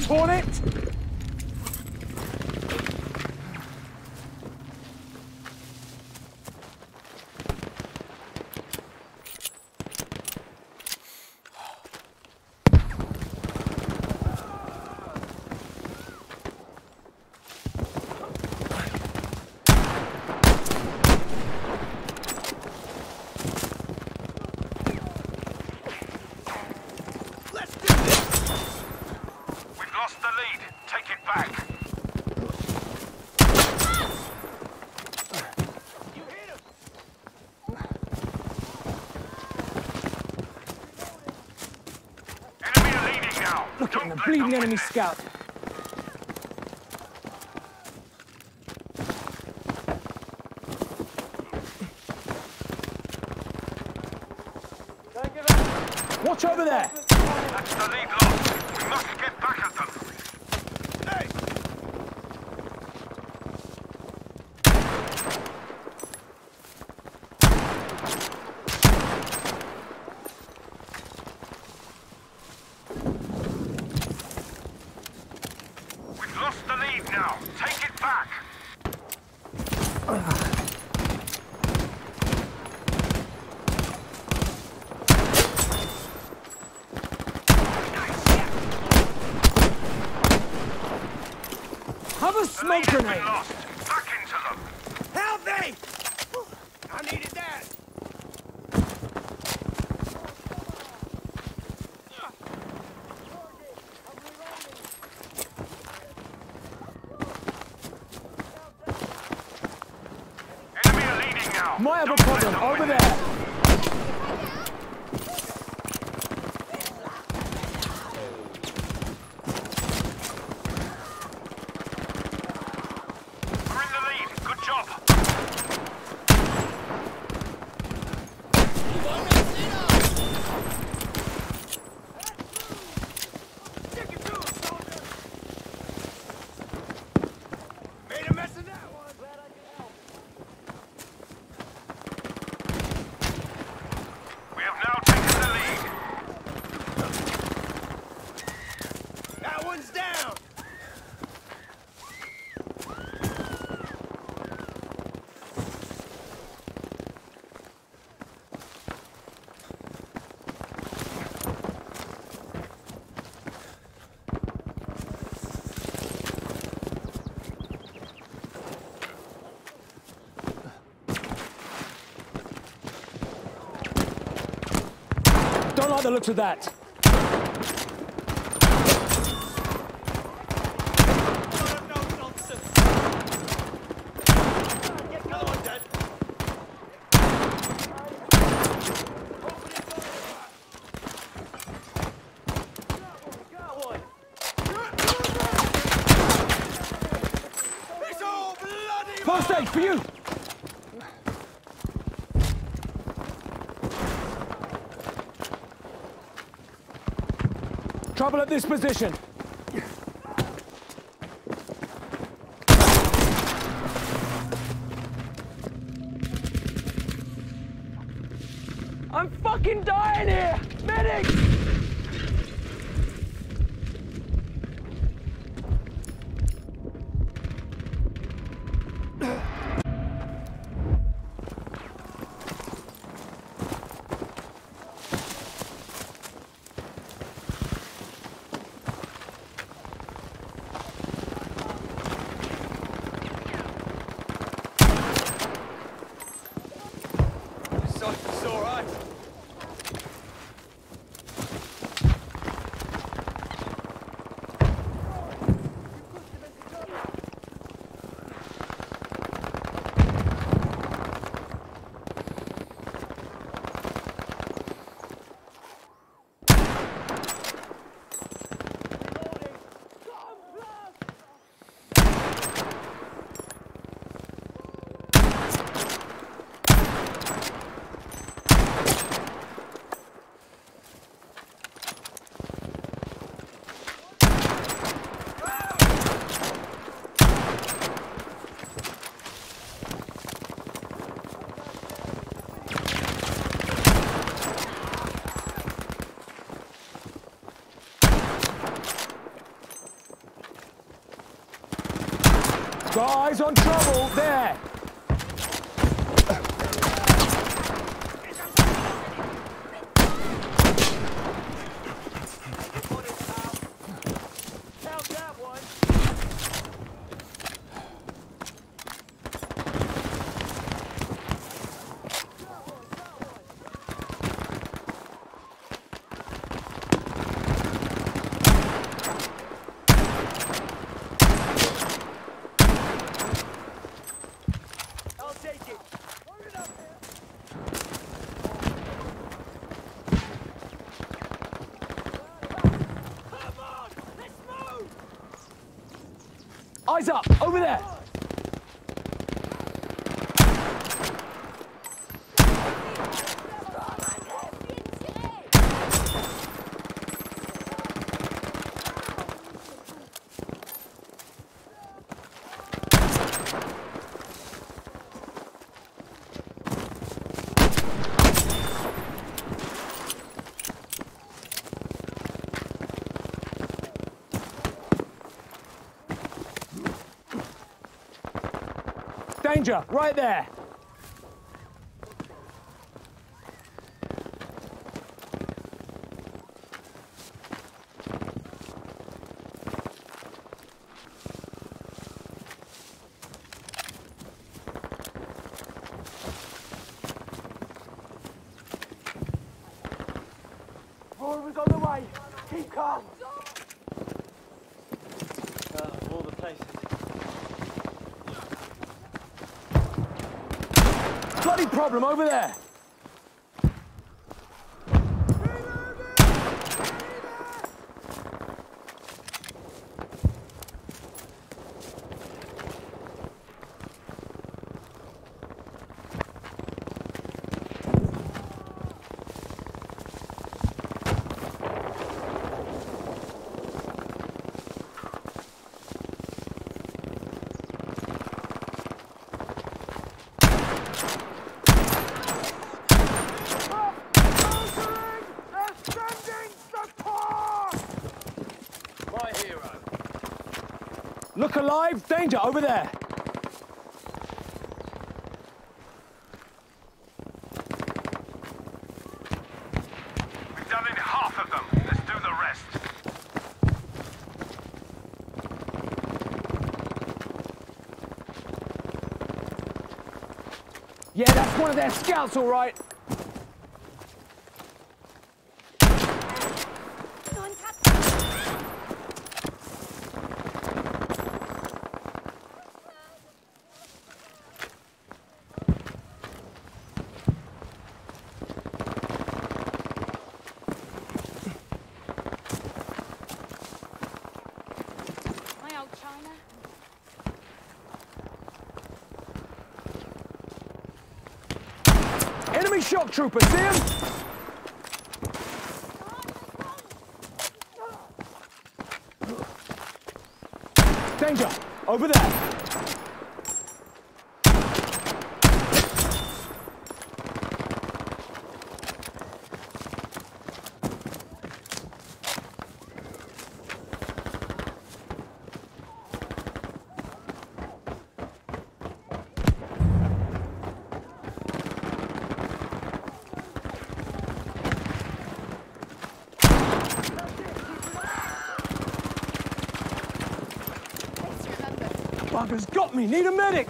Hornet! Look at him, a bleeding enemy scout. Watch over there! That's the lead lost. We must get back at them. Hey! We've lost the lead now. Take it back. Have a smoke grenade! Lost. Back into them. Help me! I needed that. Enemy are leading now. Might have a Don't let problem, them over win. there! We're in the lead. Good job. Made a mess of that one. We have now taken the lead. That one's down. Don't like the looks of that. Get another one dead. Got one. It's all bloody. First aid for you! Trouble at this position. I'm fucking dying here! Medics! It's all right. Got eyes on trouble. There. Count that one. I'll take it. Hold it up there. Come on, let's move. Eyes up. Over there. Danger. Right there. Roy was on the way. Keep calm. All the places. Bloody problem over there. My hero. Look alive. Danger. Over there. We've done in half of them. Let's do the rest. Yeah, that's one of their scouts, all right. My old China. Enemy shock trooper. See him? Danger. Over there. Bugger's got me. Need a medic.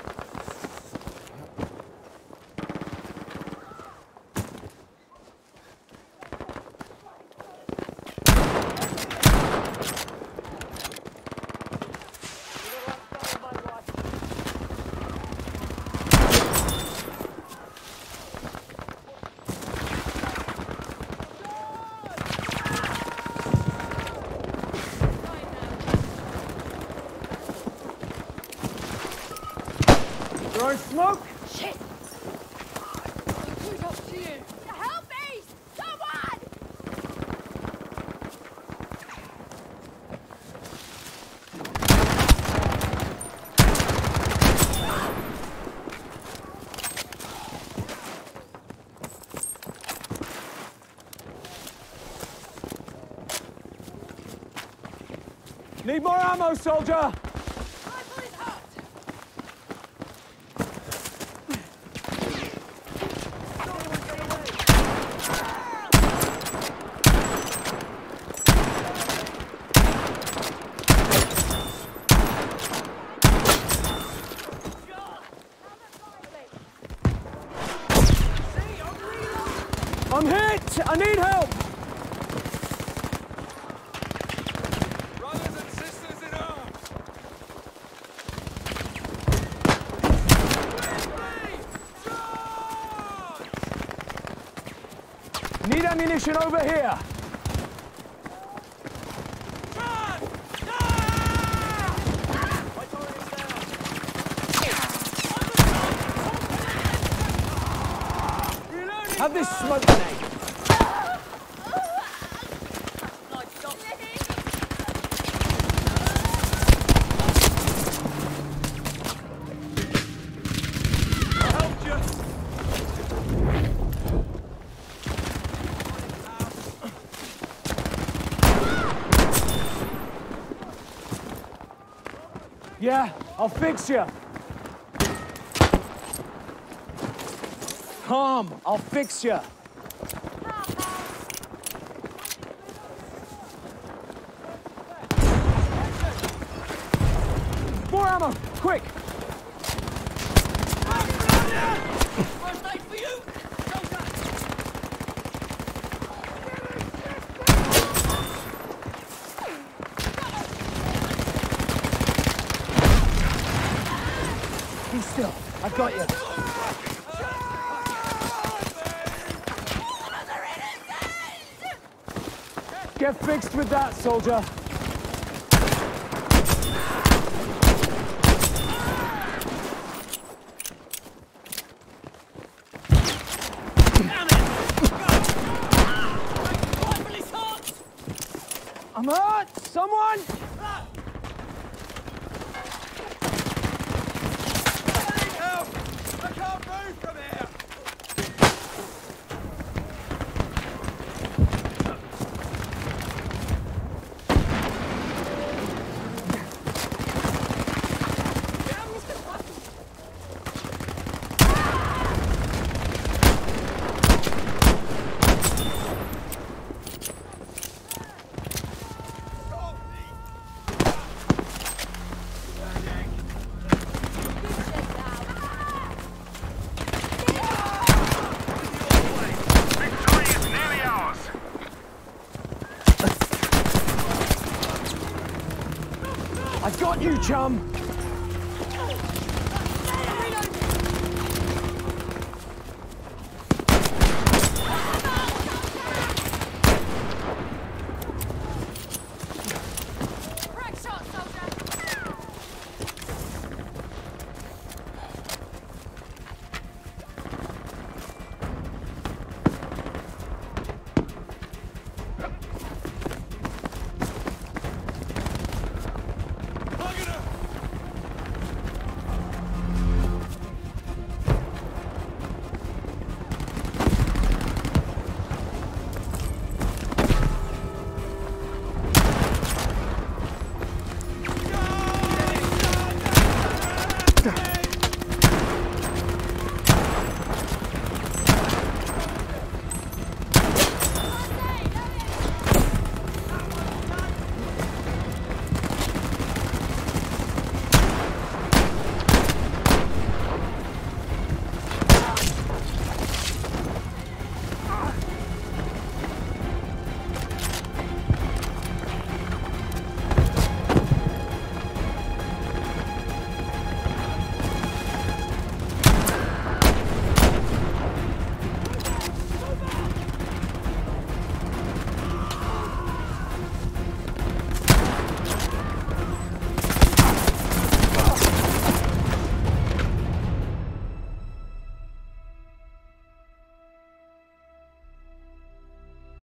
Throwing smoke? Shit! Who's up to you? Help me! Someone! Need more ammo, soldier. Rifle is hot! I need help! Brothers and sisters in arms! Need ammunition over here! Have this smoke grenade! Yeah, I'll fix you. Calm, I'll fix you. More ammo, quick! First aid for you! Be still, I've got you. Get fixed with that, soldier. I'm hurt! Someone! Help! I can't move from here! Victory is nearly ours. I got you, chum!